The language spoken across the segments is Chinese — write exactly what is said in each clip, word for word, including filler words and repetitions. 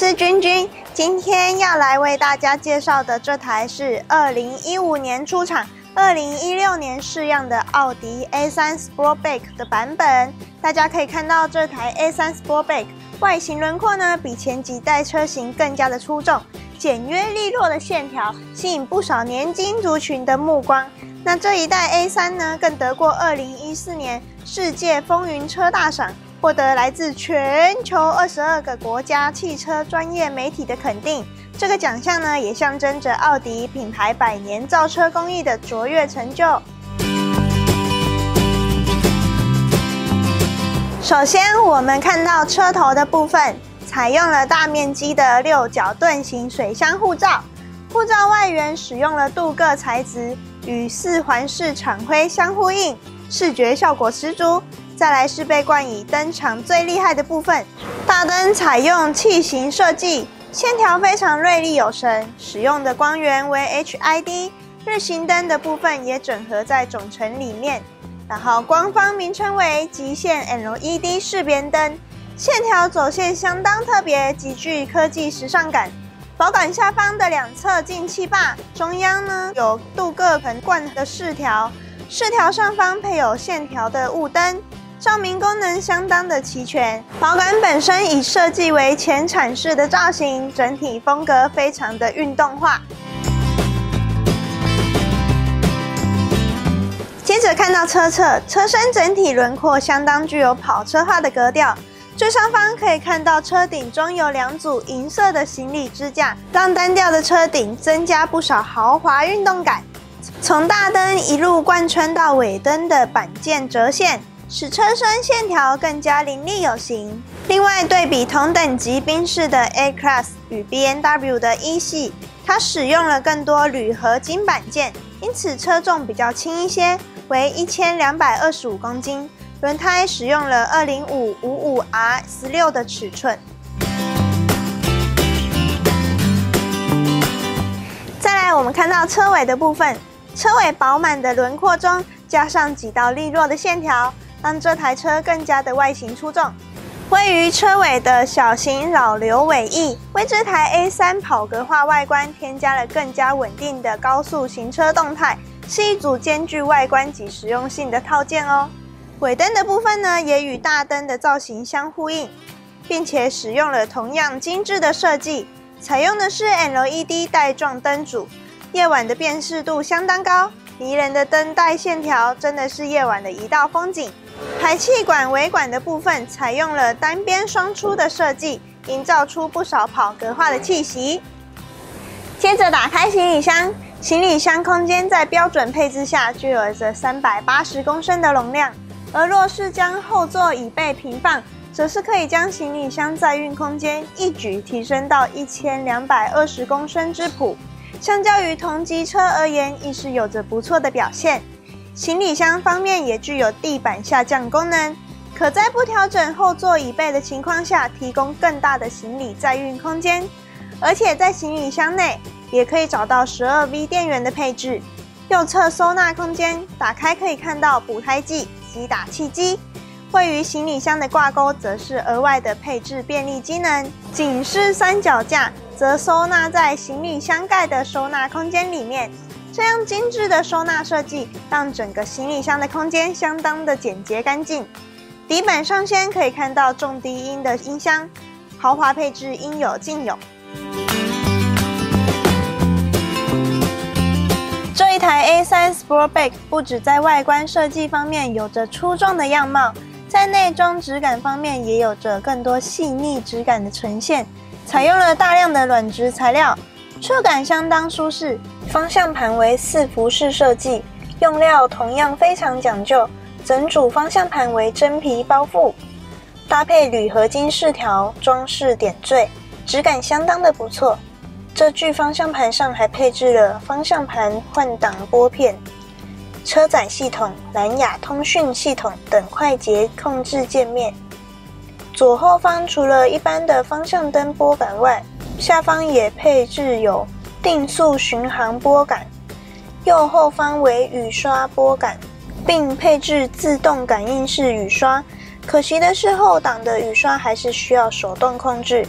是君君，今天要来为大家介绍的这台是二零一五年出厂、二零一六年试样的奥迪 A 三 Sportback 的版本。大家可以看到这台 A 三 Sportback 外形轮廓呢，比前几代车型更加的出众，简约利落的线条吸引不少年轻族群的目光。那这一代 A 三呢，更得过二零一四年世界风云车大赏，获得来自全球二十二个国家汽车专业媒体的肯定。这个奖项呢，也象征着奥迪品牌百年造车工艺的卓越成就。首先，我们看到车头的部分，采用了大面积的六角盾形水箱护罩，护罩外缘使用了镀铬材质，与四环式厂徽相呼应，视觉效果十足。再来是被冠以灯长最厉害的部分，大灯采用器型设计，线条非常锐利有神，使用的光源为 H I D， 日行灯的部分也整合在总成里面。然后官方名称为极限 L E D 式边灯，线条走线相当特别，极具科技时尚感。保杆下方的两侧进气坝，中央呢有镀铬横贯的饰条，饰条上方配有线条的雾灯。照明功能相当的齐全，保杆本身以设计为前铲式的造型，整体风格非常的运动化。接着看到车侧，车身整体轮廓相当具有跑车化的格调。最上方可以看到车顶中有两组银色的行李支架，让单调的车顶增加不少豪华运动感。从大灯一路贯穿到尾灯的板件折线，使车身线条更加凌厉有型。另外，对比同等级宾士的 A Class 与 B M W 的 E 系，它使用了更多铝合金板件，因此车重比较轻一些，为一千两百二十五公斤。轮胎使用了 二零五五五 R 十六 的尺寸。再来，我们看到车尾的部分，车尾饱满的轮廓中，加上几道利落的线条，让这台车更加的外形出众。位于车尾的小型扰流尾翼，为这台 A 三 跑格化外观添加了更加稳定的高速行车动态，是一组兼具外观及实用性的套件哦。尾灯的部分呢，也与大灯的造型相呼应，并且使用了同样精致的设计，采用的是 L E D 带状灯组，夜晚的辨识度相当高，迷人的灯带线条真的是夜晚的一道风景。排气管尾管的部分采用了单边双出的设计，营造出不少跑格化的气息。接着打开行李箱，行李箱空间在标准配置下就有着三百八十公升的容量，而若是将后座椅背平放，则是可以将行李箱载运空间一举提升到一千两百二十公升之谱，相较于同级车而言，亦是有着不错的表现。行李箱方面也具有地板下降功能，可在不调整后座椅背的情况下，提供更大的行李载运空间。而且在行李箱内也可以找到 十二 V 电源的配置。右侧收纳空间打开可以看到补胎剂及打气机，位于行李箱的挂钩则是额外的配置便利机能。警示三脚架则收纳在行李箱盖的收纳空间里面。这样精致的收纳设计，让整个行李箱的空间相当的简洁干净。底板上先可以看到重低音的音箱，豪华配置应有尽有。这一台 A 三 Sportback 不只在外观设计方面有着出众的样貌，在内装质感方面也有着更多细腻质感的呈现，采用了大量的软质材料，触感相当舒适。方向盘为四辐式设计，用料同样非常讲究，整组方向盘为真皮包覆，搭配铝合金饰条装饰点缀，质感相当的不错。这具方向盘上还配置了方向盘换挡拨片、车载系统、蓝牙通讯系统等快捷控制界面。左后方除了一般的方向灯拨杆外，下方也配置有定速巡航拨杆，右后方为雨刷拨杆，并配置自动感应式雨刷。可惜的是，后挡的雨刷还是需要手动控制。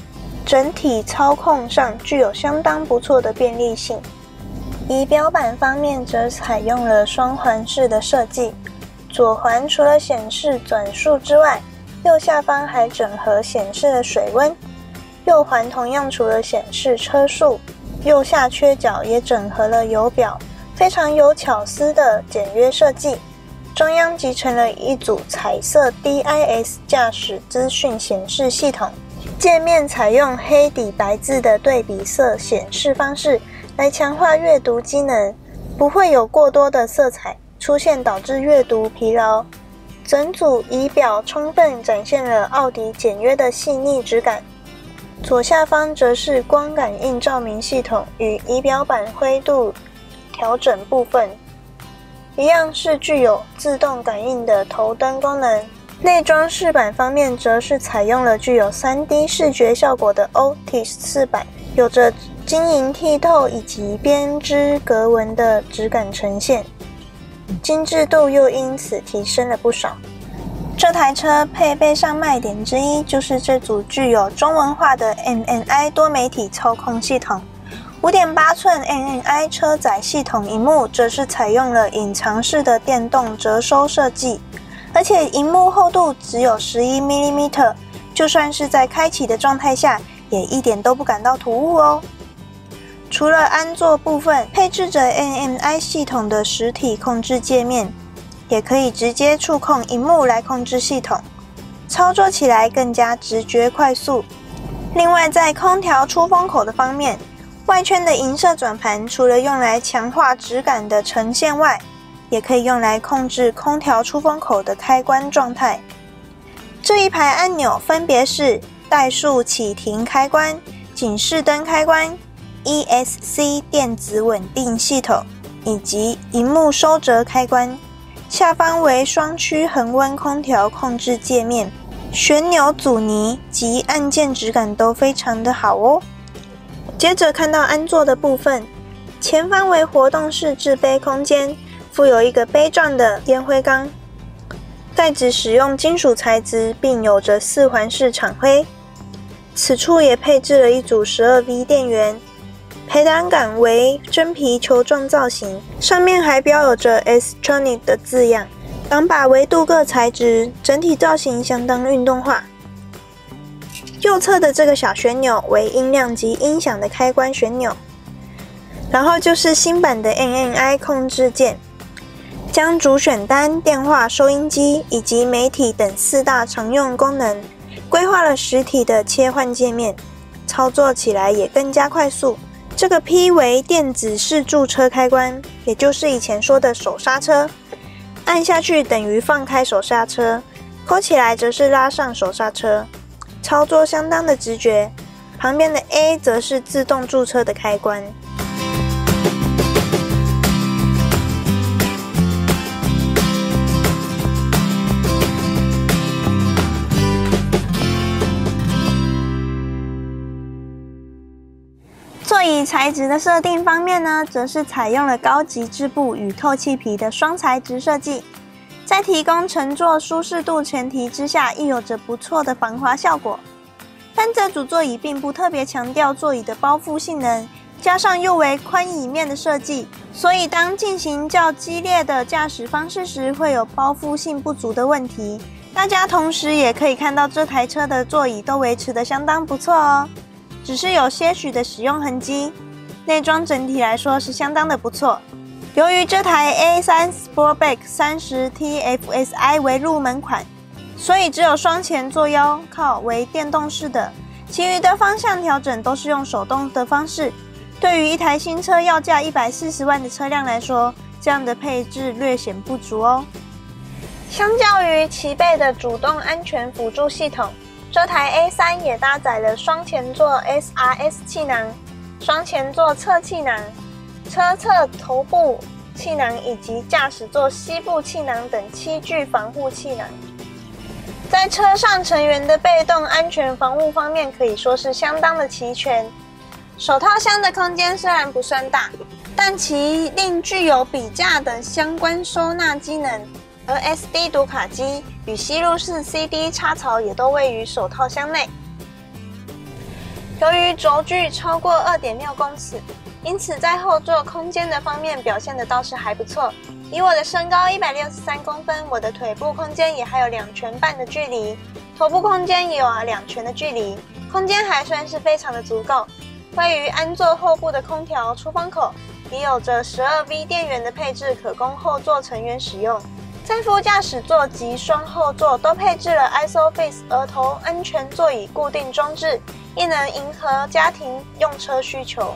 整体操控上具有相当不错的便利性。仪表板方面则采用了双环式的设计，左环除了显示转速之外，右下方还整合显示了水温，右环同样除了显示车速，右下缺角也整合了油表，非常有巧思的简约设计。中央集成了一组彩色 D I S 驾驶资讯显示系统，界面采用黑底白字的对比色显示方式来强化阅读机能，不会有过多的色彩出现导致阅读疲劳。整组仪表充分展现了奥迪简约的细腻质感。左下方则是光感应照明系统与仪表板灰度调整部分，一样是具有自动感应的头灯功能。内装饰板方面则是采用了具有 三 D 视觉效果的 O T I S 饰板，有着晶莹剔透以及编织格纹的质感呈现，精致度又因此提升了不少。这台车配备上卖点之一就是这组具有中文化的 M M I 多媒体操控系统。五点八寸 M M I 车载系统萤幕则是采用了隐藏式的电动折收设计，而且萤幕厚度只有 十一毫米， 就算是在开启的状态下也一点都不感到突兀哦。除了安座部分配置着 M M I 系统的实体控制界面，也可以直接触控萤幕来控制系统，操作起来更加直觉快速。另外在空调出风口的方面，外圈的银色转盘除了用来强化质感的呈现外，也可以用来控制空调出风口的开关状态。这一排按钮分别是怠速启停开关、警示灯开关、E S C 电子稳定系统以及萤幕收折开关。下方为双区恒温空调控制界面，旋钮阻尼及按键质感都非常的好哦。接着看到安座的部分，前方为活动式制杯空间，附有一个杯状的烟灰缸，盖子使用金属材质，并有着四环式敞灰。此处也配置了一组 十二 V 电源，排挡杆为真皮球状造型，上面还标有着 S-Tronic 的字样，挡把为镀铬材质，整体造型相当运动化。右侧的这个小旋钮为音量及音响的开关旋钮，然后就是新版的 M M I 控制键，将主选单、电话、收音机以及媒体等四大常用功能规划了实体的切换界面，操作起来也更加快速。这个 P 为电子式驻车开关，也就是以前说的手刹车，按下去等于放开手刹车，扣起来则是拉上手刹车，操作相当的直觉。旁边的 A 则是自动驻车的开关。座椅材质的设定方面呢，则是采用了高级织布与透气皮的双材质设计，在提供乘坐舒适度前提之下，亦有着不错的防滑效果。但这组座椅并不特别强调座椅的包覆性能，加上又为宽椅面的设计，所以当进行较激烈的驾驶方式时，会有包覆性不足的问题。大家同时也可以看到这台车的座椅都维持得相当不错哦。只是有些许的使用痕迹，内装整体来说是相当的不错。由于这台 A 三 Sportback 三十 T F S I 为入门款，所以只有双前座腰靠为电动式的，其余的方向调整都是用手动的方式。对于一台新车要价一百四十万的车辆来说，这样的配置略显不足哦。相较于齐备的主动安全辅助系统，这台 A 三 也搭载了双前座 S R S 气囊、双前座侧气囊、车侧头部气囊以及驾驶座膝部气囊等七具防护气囊。在车上成员的被动安全防护方面，可以说是相当的齐全。手套箱的空间虽然不算大，但其另具有笔架的相关收纳机能。而 S D 读卡机与吸入式 C D 插槽也都位于手套箱内。 由于轴距超过 二点六公尺，因此在后座空间的方面表现的倒是还不错。以我的身高一百六十三公分，我的腿部空间也还有两拳半的距离，头部空间也有啊两拳的距离，空间还算是非常的足够。位于安座后部的空调出风口也有着 十二 V 电源的配置，可供后座成员使用。在副驾驶座及双后座都配置了 ISOFIX 额头安全座椅固定装置，亦能迎合家庭用车需求。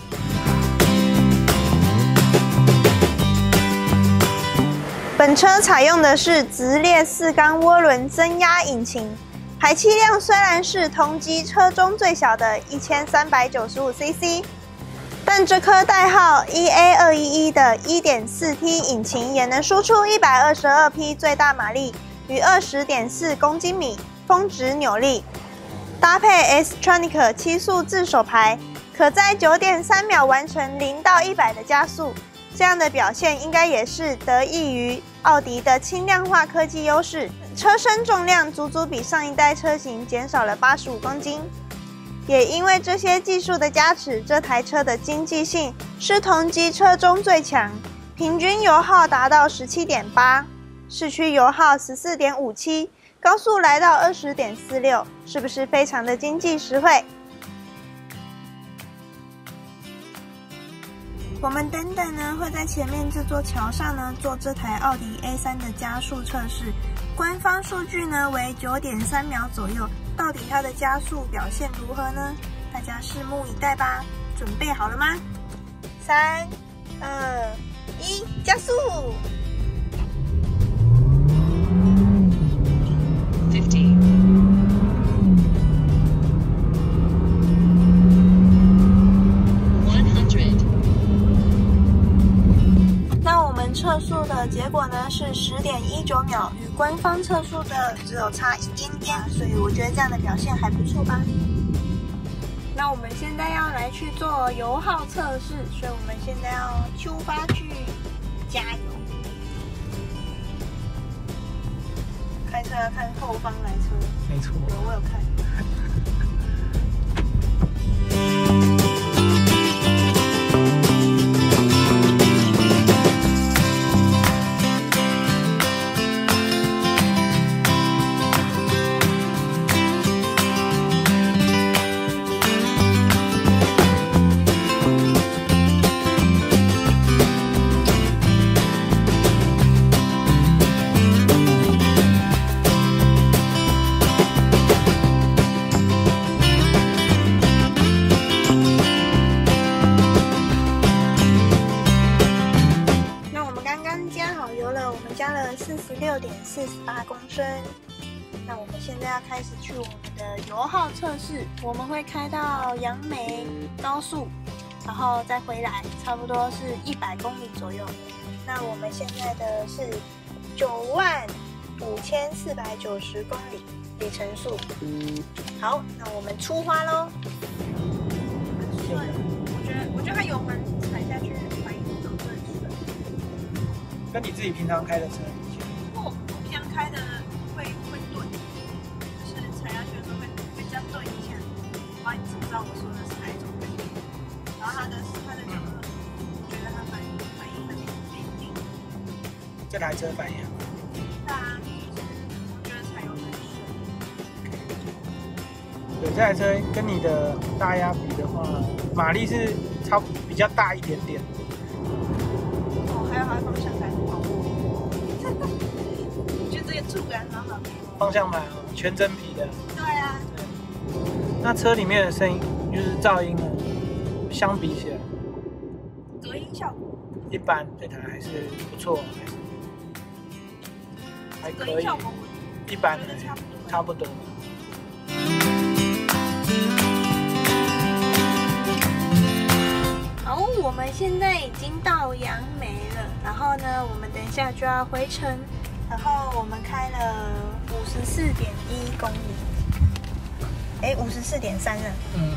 本车采用的是直列四缸涡轮增压引擎，排气量虽然是同级车中最小的一千三百九十五 C C， 但这颗代号 E A 二一一 的 一点四 T 引擎也能输出一百二十二匹最大马力与 二十点四公斤米峰值扭力，搭配 S-Tronic 七速自手排，可在 九点三秒完成零到一百的加速。这样的表现应该也是得益于奥迪的轻量化科技优势，车身重量足足比上一代车型减少了八十五公斤。也因为这些技术的加持，这台车的经济性是同级车中最强，平均油耗达到 十七点八， 市区油耗 十四点五七， 高速来到 二十点四六， 是不是非常的经济实惠？我们等等呢会在前面这座桥上呢做这台奥迪 A 三 的加速测试，官方数据呢为 九点三秒左右，到底它的加速表现如何呢？大家拭目以待吧。准备好了吗？三、二、一，加速！测速的结果呢是 十点一九秒，与官方测速的只有差一点点，所以我觉得这样的表现还不错吧。那我们现在要来去做油耗测试，所以我们现在要出发去加油。开车要看后方来车， 没错， 有我有看。四十六点四八公升。那我们现在要开始去我们的油耗测试，我们会开到杨梅高速，然后再回来，差不多是一百公里左右。那我们现在的是九万五千四百九十公里里程数。好，那我们出发喽。顺，我觉得我觉得它油门踩下去反应都更顺。 跟你自己平常开的车。 我我平常开的会会顿，就是踩下去的时候会会这样顿一下，然后你知不知道我说的是哪一种感觉？然后它的它的这个，我觉得它反应反应很坚定。 这台车反应？ 对啊，我觉得踩油很顺。 对，这台车跟你的大压比的话，马力是差比较大一点点。 哦，还有它的方向盘很好握。我觉得这个触感很好。 方向盘啊，全真皮的。 对啊。 对。那车里面的声音就是噪音呢，相比起来， 隔音效果一般，这台还是不错，还是还可以。一般的，差不多。好，我们现在已经到杨梅了，然后呢，我们等一下就要回程，然后我们开了五十四点一公里，哎，五十四点三了。嗯。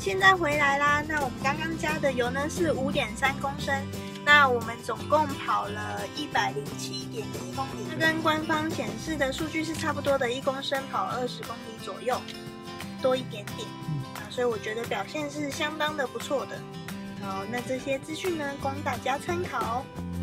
现在回来啦。那我们刚刚加的油呢是五点三公升，那我们总共跑了一百零七点一公里，这跟官方显示的数据是差不多的，一公升跑二十公里左右，多一点点啊，所以我觉得表现是相当的不错的。好，那这些资讯呢，供大家参考。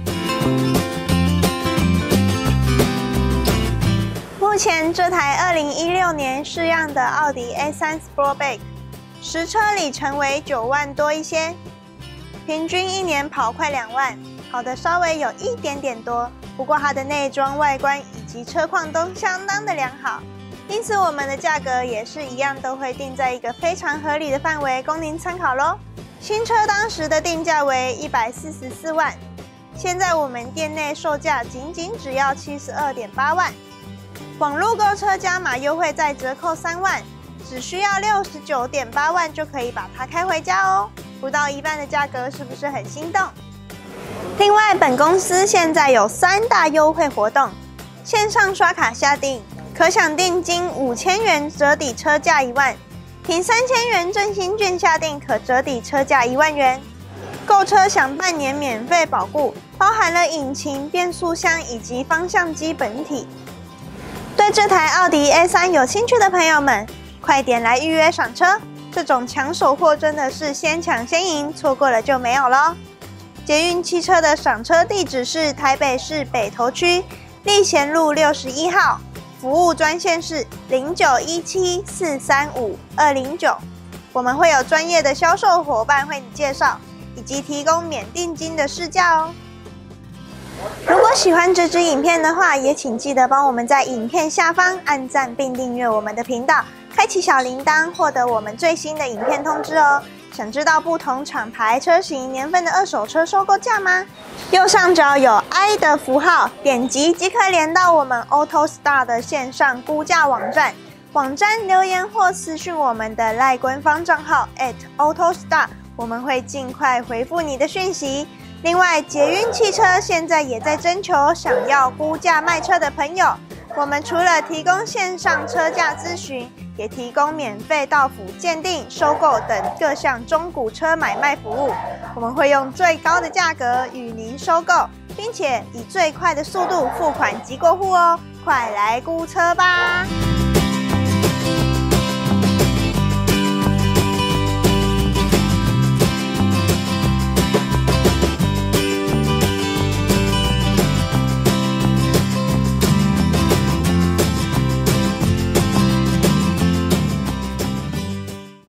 目前这台二零一六年式样的奥迪 A 三 Sportback， 实车里程为九万多一些，平均一年跑快两万，跑的稍微有一点点多。不过它的内装、外观以及车况都相当的良好，因此我们的价格也是一样，都会定在一个非常合理的范围，供您参考咯。新车当时的定价为一百四十四万，现在我们店内售价仅仅只要七十二点八万。网络购车加码优惠再折扣三万，只需要六十九点八万就可以把它开回家哦，不到一半的价格，是不是很心动？另外，本公司现在有三大优惠活动，线上刷卡下定可享定金五千元折抵车价一万，凭三千元振兴券下定可折抵车价一万元，购车享半年免费保固，包含了引擎、变速箱以及方向机本体。对这台奥迪 A 三 有兴趣的朋友们，快点来预约赏车，这种抢手货真的是先抢先赢，错过了就没有咯。捷运汽车的赏车地址是台北市北投区立贤路六十一号，服务专线是零九一七四三五二零九，我们会有专业的销售伙伴为你介绍，以及提供免定金的试驾哦。如果喜欢这支影片的话，也请记得帮我们在影片下方按赞并订阅我们的频道，开启小铃铛，获得我们最新的影片通知哦。想知道不同厂牌、车型、年份的二手车收购价吗？右上角有 I 的符号，点击即可连到我们 AutoStar 的线上估价网站。网站留言或私讯我们的赖官方账号 at AutoStar， 我们会尽快回复你的讯息。另外，捷运汽车现在也在征求想要估价卖车的朋友。我们除了提供线上车价咨询，也提供免费到府鉴定、收购等各项中古车买卖服务。我们会用最高的价格与您收购，并且以最快的速度付款即过户哦！快来估车吧！